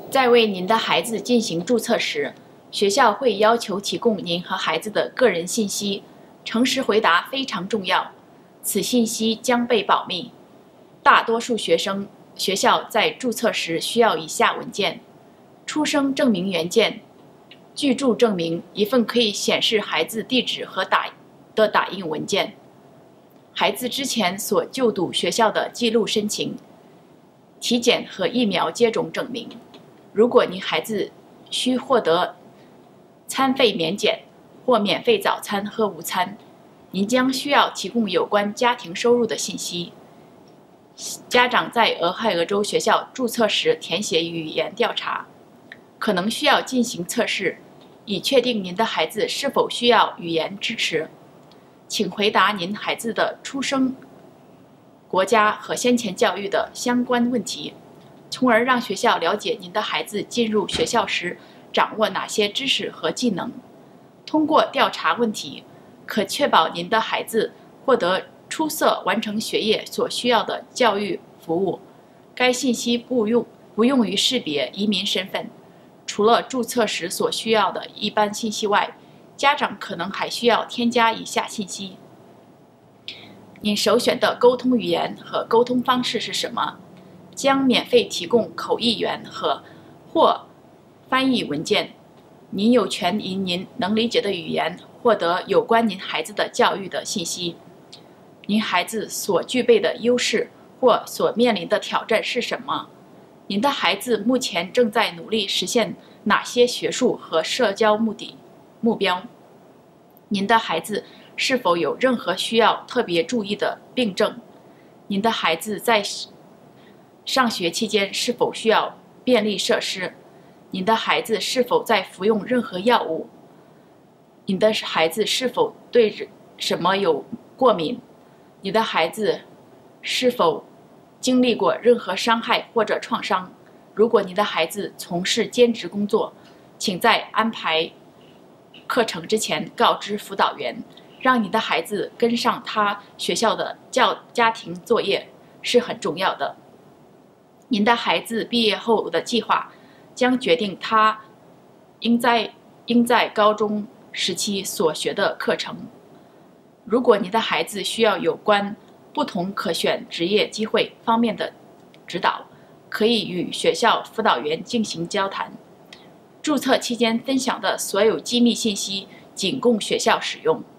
在为您的孩子进行注册时，学校会要求提供您和孩子的个人信息，诚实回答非常重要，此信息将被保密。大多数学校在注册时需要以下文件：出生证明原件、居住证明一份可以显示孩子地址和打印文件、孩子之前所就读学校的记录申请、体检和疫苗接种证明。如果您孩子需获得餐费免减或免费早餐和午餐，您将需要提供有关家庭收入的信息。家长在俄亥俄州学校注册时填写语言调查，可能需要进行测试，以确定您的孩子是否需要语言支持。请回答您孩子的出生国家和先前教育的相关问题，从而让学校了解您的孩子进入学校时掌握哪些知识和技能。通过调查问题，可确保您的孩子获得出色完成学业所需要的教育服务。该信息不用于识别移民身份。除了注册时所需要的一般信息外，家长可能还需要添加以下信息：您首选的沟通语言和沟通方式是什么？将免费提供口译员或翻译文件。您有权以您能理解的语言获得有关您孩子的教育的信息。您孩子所具备的优势或所面临的挑战是什么？您的孩子目前正在努力实现哪些学术和社交目标？您的孩子是否有任何需要特别注意的病症？您的孩子在上学期间是否需要便利设施？您的孩子是否在服用任何药物？您的孩子是否对什么有过敏？你的孩子是否经历过任何伤害或者创伤？如果你的孩子从事兼职工作，请在安排课程之前告知辅导员，让你的孩子跟上他学校的家庭作业是很重要的。您的孩子毕业后的计划将决定他应在高中时期所学的课程。如果你的孩子需要有关不同可选职业机会方面的指导，可以与学校辅导员进行交谈。注册期间分享的所有机密信息仅供学校使用。